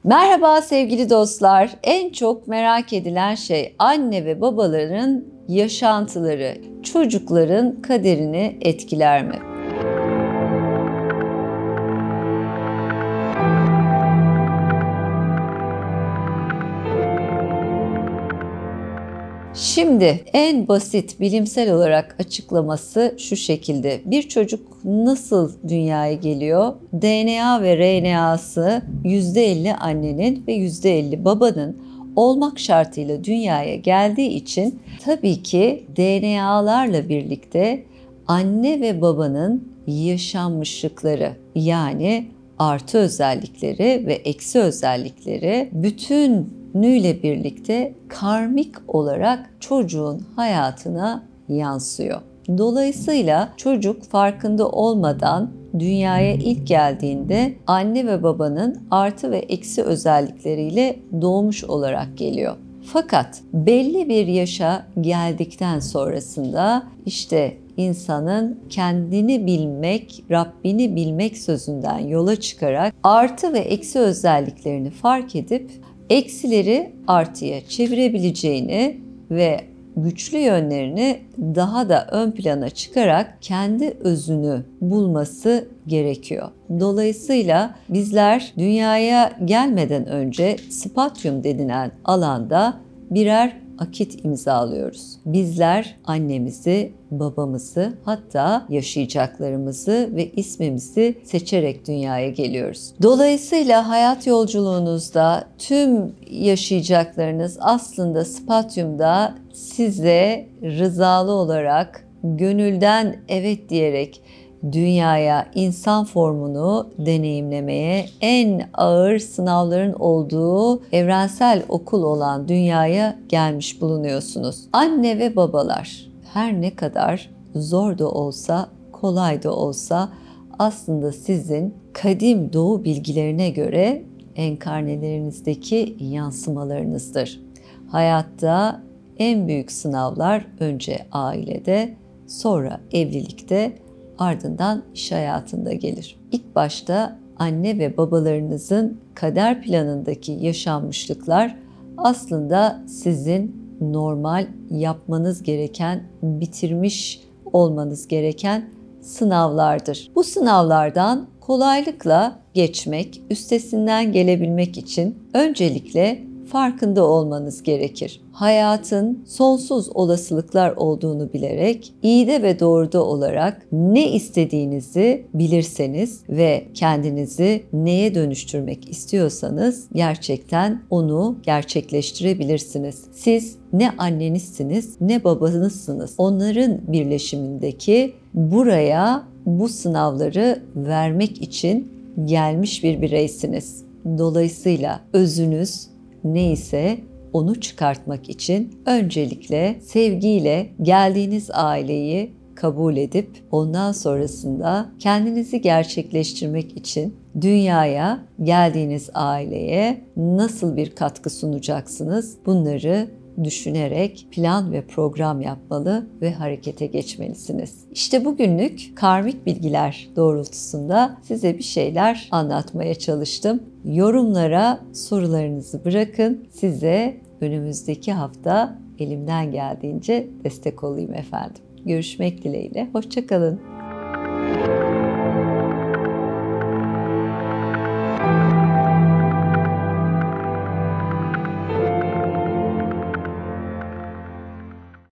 Merhaba sevgili dostlar. En çok merak edilen şey anne ve babaların yaşantıları, çocukların kaderini etkiler mi? Şimdi en basit bilimsel olarak açıklaması şu şekilde. Bir çocuk nasıl dünyaya geliyor? DNA ve RNA'sı %50 annenin ve %50 babanın olmak şartıyla dünyaya geldiği için tabii ki DNA'larla birlikte anne ve babanın yaşanmışlıkları yani artı özellikleri ve eksi özellikleri bütünüyle birlikte karmik olarak çocuğun hayatına yansıyor. Dolayısıyla çocuk farkında olmadan dünyaya ilk geldiğinde anne ve babanın artı ve eksi özellikleriyle doğmuş olarak geliyor. Fakat belli bir yaşa geldikten sonrasında işte insanın kendini bilmek, Rabbini bilmek sözünden yola çıkarak artı ve eksi özelliklerini fark edip eksileri artıya çevirebileceğini ve güçlü yönlerini daha da ön plana çıkarak kendi özünü bulması gerekiyor. Dolayısıyla bizler dünyaya gelmeden önce spatyum denilen alanda birer akit imzalıyoruz. Bizler annemizi, babamızı, hatta yaşayacaklarımızı ve ismimizi seçerek dünyaya geliyoruz. Dolayısıyla hayat yolculuğunuzda tüm yaşayacaklarınız aslında spatyumda size rızalı olarak, gönülden evet diyerek dünyaya, insan formunu deneyimlemeye, en ağır sınavların olduğu evrensel okul olan dünyaya gelmiş bulunuyorsunuz. Anne ve babalar her ne kadar zor da olsa, kolay da olsa aslında sizin kadim doğu bilgilerine göre enkarnelerinizdeki yansımalarınızdır. Hayatta en büyük sınavlar önce ailede, sonra evlilikte, ardından iş hayatında gelir. İlk başta anne ve babalarınızın kader planındaki yaşanmışlıklar aslında sizin normal yapmanız gereken, bitirmiş olmanız gereken sınavlardır. Bu sınavlardan kolaylıkla geçmek, üstesinden gelebilmek için öncelikle farkında olmanız gerekir. Hayatın sonsuz olasılıklar olduğunu bilerek, iyide ve doğruda olarak ne istediğinizi bilirseniz ve kendinizi neye dönüştürmek istiyorsanız gerçekten onu gerçekleştirebilirsiniz. Siz ne annenizsiniz ne babanızsınız. Onların birleşimindeki buraya bu sınavları vermek için gelmiş bir bireysiniz. Dolayısıyla özünüz neyse onu çıkartmak için öncelikle sevgiyle geldiğiniz aileyi kabul edip ondan sonrasında kendinizi gerçekleştirmek için dünyaya geldiğiniz aileye nasıl bir katkı sunacaksınız? Bunları düşünerek plan ve program yapmalı ve harekete geçmelisiniz. İşte bugünlük karmik bilgiler doğrultusunda size bir şeyler anlatmaya çalıştım. Yorumlara sorularınızı bırakın. Size önümüzdeki hafta elimden geldiğince destek olayım efendim. Görüşmek dileğiyle. Hoşça kalın.